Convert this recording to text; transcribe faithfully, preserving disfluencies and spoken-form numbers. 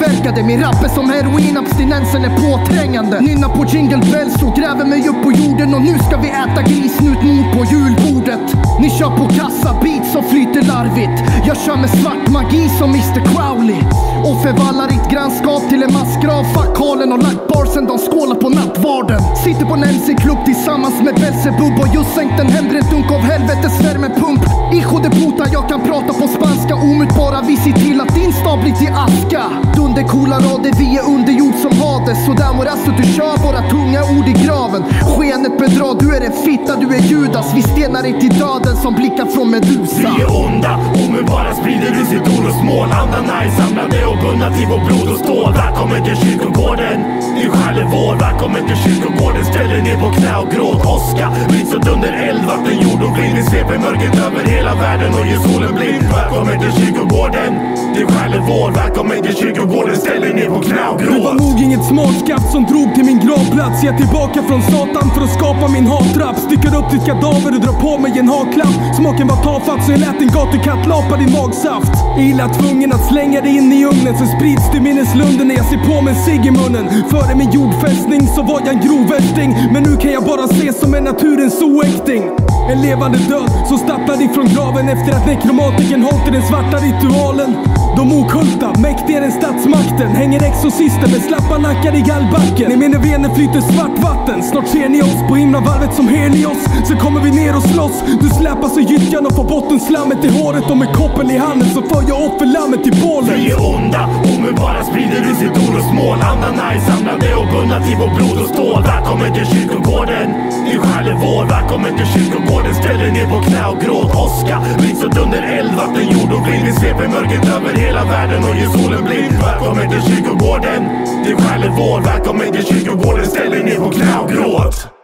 påverkade. Min rap är som heroin, abstinensen är påträngande. Nynna på jingle bells och gräver mig upp på jorden. Och nu ska vi äta grisnutmord på julbordet. Ni kör på kassa, beats som flyter larvigt. Jag kör med svart magi som mister Crowley. Och förvallar ett grannskap till en massgrav. Fuck Harlen och lagt barsen, de skålar på nattvarden. Sitter på en M C-klubb tillsammans med Belzebub. Och just sänkt en hembränd dunk av helvetes värmepump. Hijo de puta, jag kan prata på spanska. Omutbara, vi ser till att din stad blir till aska. Dundercoola rader, vi är underjord som Hades. Så där morasso, du kör våra tunga ord i graven. Skenet bedrar, du är en fitta, du är Judas. Vi stenar dig till döden som blickar från Medusa. Vi är onda, omutbara, sprider vi sitt orosmål. Andra är samlade och bundna till vår blod och stål. Välkommen till kyrkogården, din själ är vår. Välkommen till kyrkogården, ställer ner på knä och gråt. Åska, blitz och dunder, eld, vatten, jord och vind. Vi sveper mörkret över hela världen och ger solen blind. Välkommen till kyrkogården, din själ är vår. Välkommen till kyrkogården, ställer ner på knä och gråt. Det var nog inget smartskatt som drog till min gravplats. Jag är tillbaka från satan för att skapa min hatrapp. Sticker upp ditt kadaver och drar på mig en haklapp. Smaken var tafatt så jag lät en gatukatt lapa din magsaft. Illa tvungen att slänga dig in i ugnen, så sprids till minneslunden när jag ser på mig en cigg i munnen. Före min jordfästning så var jag en grovvärsting, men nu kan jag bara se som en naturens oäkting. En levande död som stapplar ifrån graven efter att nekromantiken hållit i den svarta ritualen. De okulta, mäktigare än statsmakten, hänger exorcisten med slappa nackar i gallbacken. I mina vener flyter svart vatten, snart ser ni oss på himlavalvet som Helios. Så kommer vi ner och slåss, du släpas i gyttjan och får bottenslammet i håret. Och med koppel i handen så för jag offerlammet till bålet. Vi är onda, omutbara, sprider vi sitt orosmål. Andarna är samlade och bundna till vår blod och stål. Välkommen till kyrkogården, din själ är vår. Välkommen till kyrkogården, ställer ner på knä och gråt. Åska, blitz och dunder, eld, vatten, jord och vind. Vi sveper mörkret över hela världen och ger solen blind. Välkommen till kyrkogården, din själ är vår. Välkommen till kyrkogården, ställer ner på knä och gråt.